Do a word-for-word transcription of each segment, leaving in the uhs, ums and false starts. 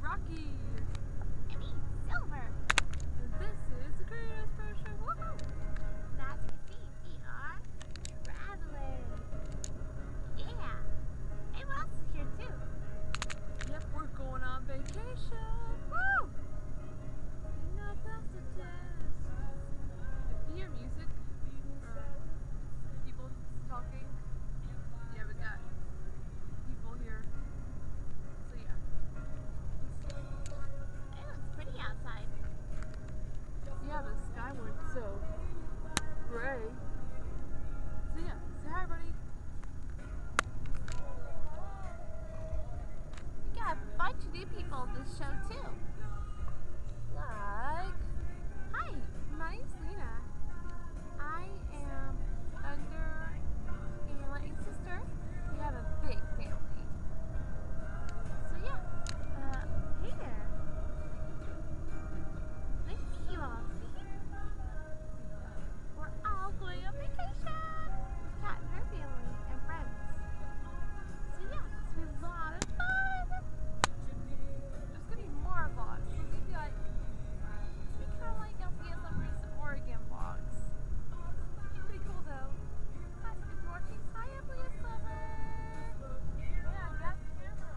Rocky. I mean, Silver. And this is the Cranidos Pro Show. Woohoo! And as you can see, we are traveling. Yeah. Hey, what else is here too? Yep, we're going on vacation. Woo! You know that's the test. If you hear music or people talking, yeah, we got people here. So yeah. It looks pretty outside. Yeah, the sky went so gray. So yeah, say hi, buddy. We got a bunch of new people on this show too. Like, hi, my name's Lena. I am under a lightning sister. We have a big family. So yeah, Uh, hey there. Nice to meet you all. We're all going on vacation with Kat and her family and friends. So yeah, it's gonna be a lot of fun. there's gonna be more vlogs. So maybe like, it's gonna be kind of like L P S Summers Oregon vlogs. Pretty cool though. Hi, if you're watching, hi, L P S Summer. Yeah, got the camera.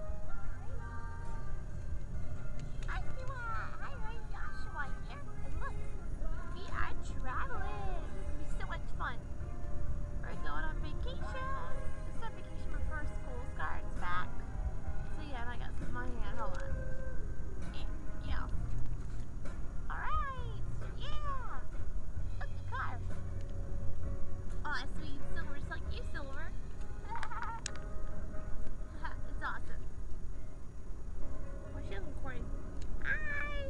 Hi, Siwa. Hi, hi, Joshua here. And look, we are traveling. This is gonna be so much fun. We're going on vacation. This is our vacation before school starts back. So yeah, and I got some in my hand. Hold on. Yeah. yeah. All right. So yeah. Look, the car. Oh, that's sweet. Silver, just like you, Silver. It's awesome. What's she recording? Hi.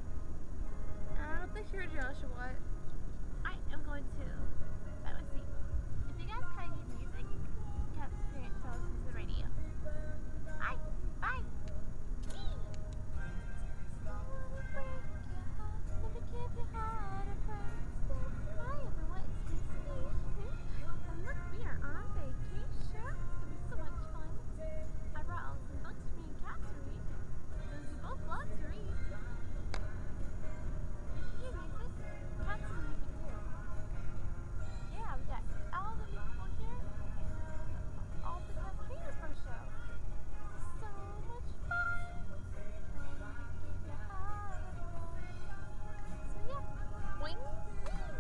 I don't think you're Joshua. I am going to. Let me see. If you guys kind of hear music, Cat's parents tell us this is the radio. Hi. Bye. Me. Never give your heart a break. Hi everyone, it's me. And look, we are on vacation. It's gonna be so much fun. I brought all some books for me and Cat to read. Because we both love to read. If you hear music, Cat's in music too. Yeah, we got all the people here and all the Cranidos Pro Show. This is so much fun. Give your heart away. So yeah, wing, wing.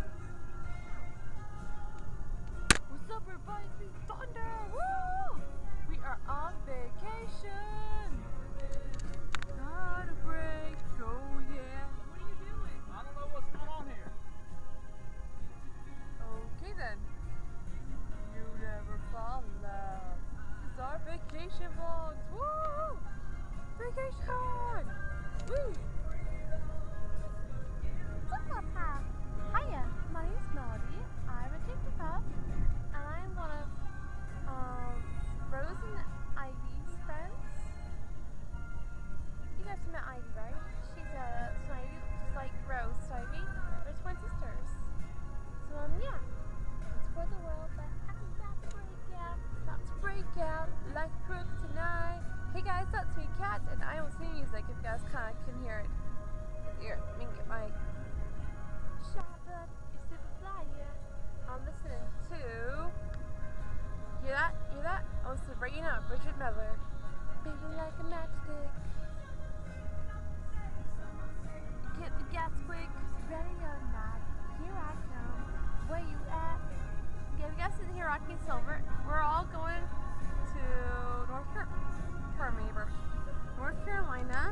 What's up, everybody? It's me, Thunder. Woo! We are on vacation. Got a break. Oh yeah. What are you doing? I don't know what's going on here. Okay then. You never fall in love. This is our vacation vlogs. Woo! Vacation! Woo! Hi. Hiya, my name's Melody. I'm a Tinker Puff, and I'm one of um, Rose and Ivy's friends. You guys met Ivy, right? She's a Snivy, just like Rose Snivy. They're twin sisters. So um, yeah, it's for the world, but I'm about to break out. About to break out like Brooke tonight. Hey guys, that's me, Kat, and I don't see music if you guys kind of can hear it. Here, let me get my shotgun. You're super fly, yeah. I'm listening to. Hear that? Hear that? I'm listening right now, Bridget Miller. Baby like a matchstick. Get the gas quick, ready or not. Here I come. Where you at? Yeah, you guys sitting here rocking Silver. We're all going to North Carolina. North Carolina.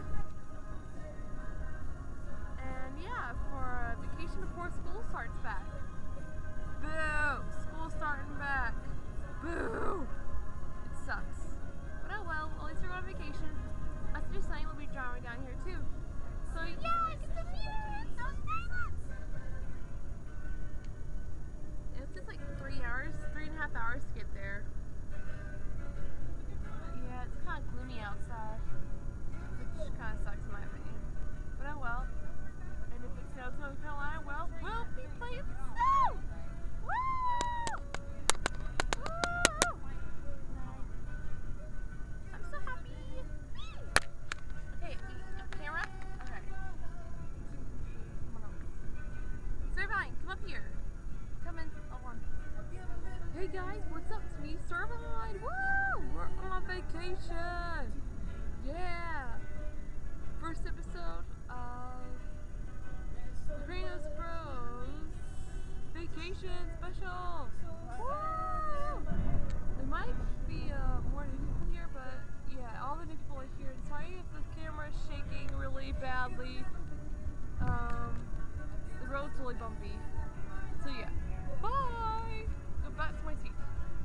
And yeah, for a vacation before school starts back. Boo! School's starting back. Boo! It sucks. But oh well, at least we're going on vacation. Us do sunny, we'll be driving down here too. So yeah, I get to meet it! So excited! It's just like three hours, three and a half hours to get there. Yeah, it's kind of gloomy outside, which kind of sucks in my opinion. But oh well. And if it snows in North Carolina, well, we'll be playing snow! Woo! Woo! I'm so happy! Okay, vacation! Yeah! First episode of the Cranidos Bros Vacation Special! Woo! There might be uh, more new people here, but yeah, all the new people are here. Sorry if the camera is shaking really badly. Um, the road's really bumpy. So yeah, bye! Go back to my seat.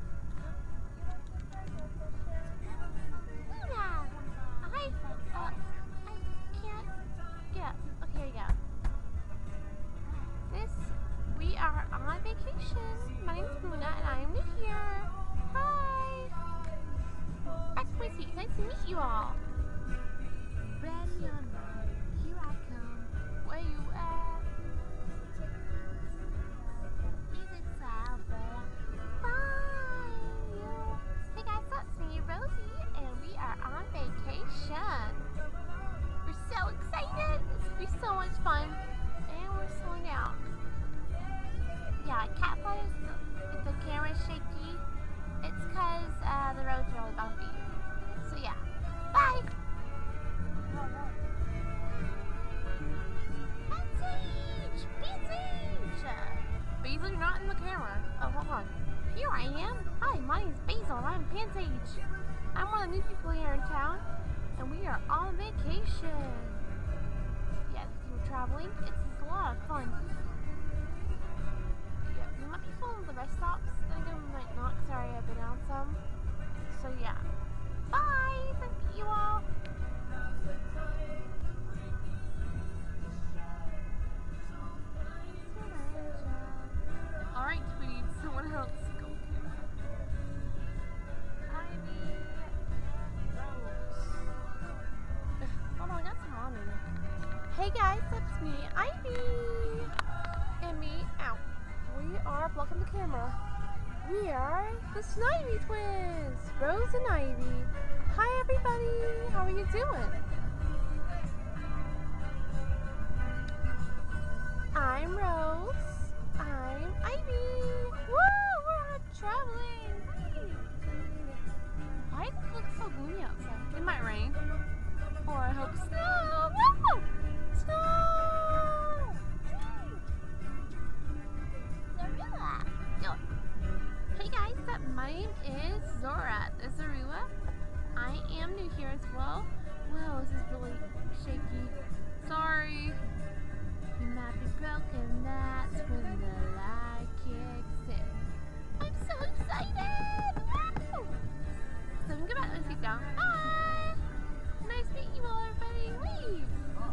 Yeah. Hi. Uh, I can't get. Okay, here we go. This. We are on vacation. My name's Muna, and I am new here. Hi. Back to my seat. Nice to meet you all. Ready or not, here I come. Where you at? Is it south there? Find you. Hey guys, that's me, Rosie, and we are on vacation. We're so excited. It's gonna be so much fun, and we're slowing down. Yeah, cat flies. If the camera's shaky, it's cause uh, the road's really bumpy. So yeah, bye. Pansage! Pansage! Basil, you're not in the camera. Oh, hold on. Here I am. Hi, my name's Basil. I'm Pansage. I'm one of the new people here in town, and we are on vacation. Yeah, we're traveling. It's, it's a lot of fun. Yeah, we might be filming the rest stops. I think we might not. Sorry, I've been on some. So yeah. Bye! Thank you all. Alright, Tweety, someone else. Go. Ivy Rose. Hold on, that's mommy. Hey guys, that's me, Ivy. And me, out. We are blocking the camera. We are the Snivy twins, Rose and Ivy. Hi everybody, how are you doing? I'm Rose. I'm Ivy. Woo! We're out traveling. Hey. Why does it look so gloomy outside? It might rain. Or I hope snow. Woo! Snow! Zorilla. Yo. Hey guys, that my name is Zora. The Zorua. I am new here as well. Whoa, this is really shaky. Sorry. You might be broken, that's when the light kicks in. I'm so excited! Woo! So we can go back and sit down. Bye! Nice to meet you all, everybody. Leave!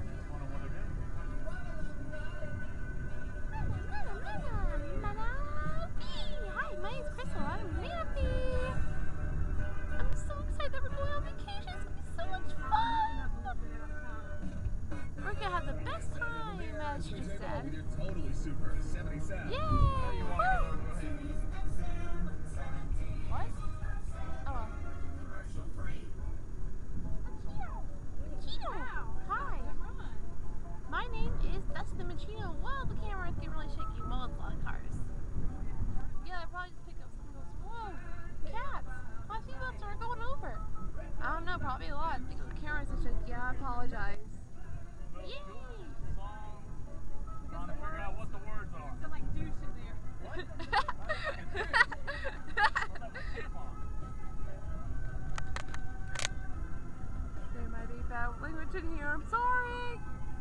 Hi, my name's Crystal. I'm Manaphy. I'm so excited that we're going on vacation. It's gonna be so much fun. We're gonna have the best time, as she just said. You're totally super. seventy-seven. Yay! Woo! What? Oh. Machino! Hi! My name is Dustin Machino. Whoa, the camera is getting really shaky. Well, it's a lot of cars. Yeah, I probably just picked up some of those. Whoa, cats! My seatbelts are going over. I don't know, probably a lot. Because the camera's so shaky. I apologize. Yay! Trying to figure out what the words are. Sound like douche in there. What? There might be bad language in here. I'm sorry.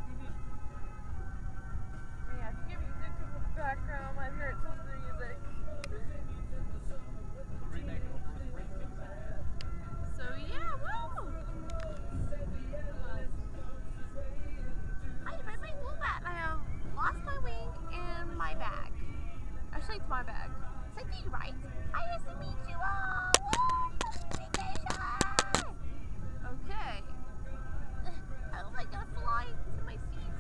Yeah, if you give me music in the background, I hear it some of the music. So yeah, woo! I read my wool bat. I have lost my wing and my bag. Actually, it's my bag. So I think right. Hi, nice to meet you all. Woo! Vacation! Okay. How am I gonna fly to my seats?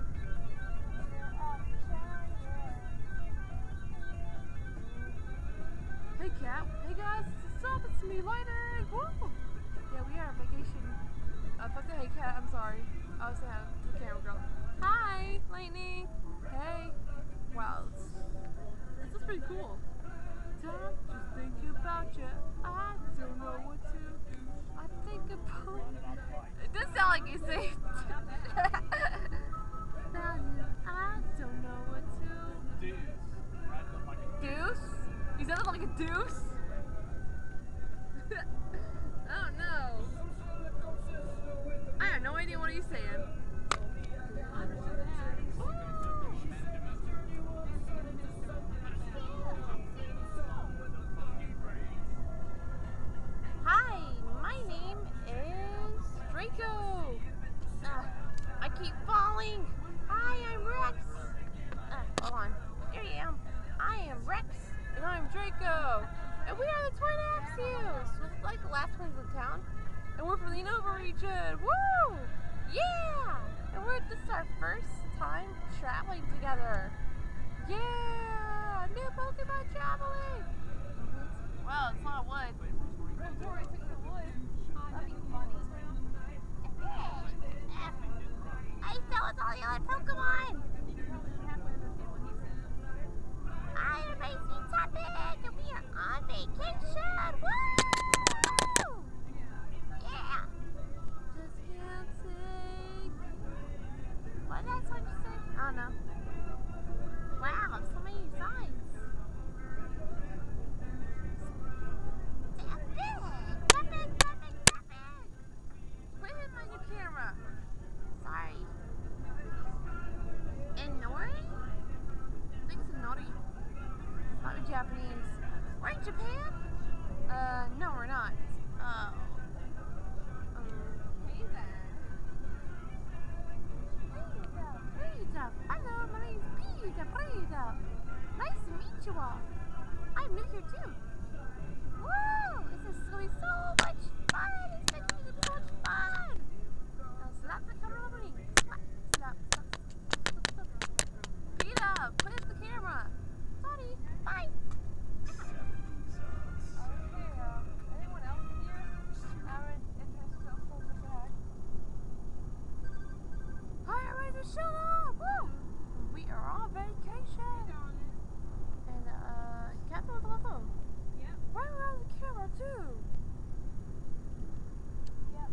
Hey cat. Hey guys, what's up? It's me, Lightning. Woo! Yeah, we are on vacation. Uh, if I say hey cat, I'm sorry. I was saying to the camera girl. Hi, Lightning. Hey. Wow, this, this is pretty cool. Time just thinking about you. I don't know what to do. I are you saying? Hi, my name is Draco. Uh, I keep falling. Hi, I'm Rex. Uh, hold on. Here I am. I am Rex, and I'm Draco. And we are the Twin Axios. We're like the last ones in town. And we're from the Nova region. Woo! Yeah! And we're this is our first time traveling together. Yeah! New Pokemon traveling! Well, it's not wood. Tori took the wood. That'd be funny. I fell with all the other Pokemon! I am Amazing Topic, and we are on vacation! Woo! Yeah! Just can't take. What that's what you said? I don't know. Wow, so many signs. Tap it! Tap it, tap it, tap it! Quit hitting my new camera. Sorry. And Nori? I think it's a Nori. Probably Japanese. We're in Japan? Uh, no, we're not. Oh. Um, hey there. Rita, hello, my name's Rita, Rita. Nice to meet you all. I'm new here too. Woo! This is going to be so much fun! It's going to be so much fun! Now slap the camera over me. Slap, slap, slap, slap, slap, slap. Rita, put it the camera. Sorry. Bye. Okay, um, anyone else here have an interest to hold the bag? Hi, everybody, just shut up! Woo! We are on vacation! And, uh, Catherine with the phone. Yep. Right around the camera, too! Yep.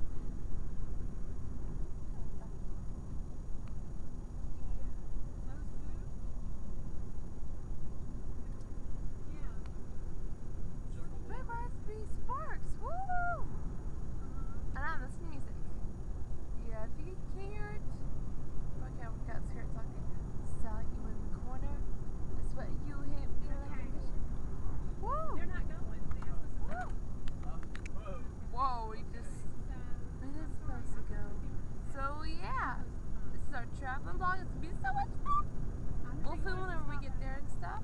Red Raspberry Sparks! Woo! And I'm listening to music. Yeah, if you can hear it. Okay, I've got scared talking. Saw you in the corner. That's what you hit me like. Woo! They're not going. Woo! Whoa, we just where is supposed to go. So yeah. This is our traveling vlog. It's gonna be so much fun. We'll film whenever we get there and stuff.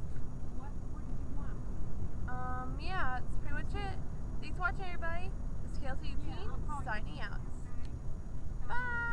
Um, yeah, that's pretty much it. Thanks for watching, everybody. This is K L T team signing out. Bye!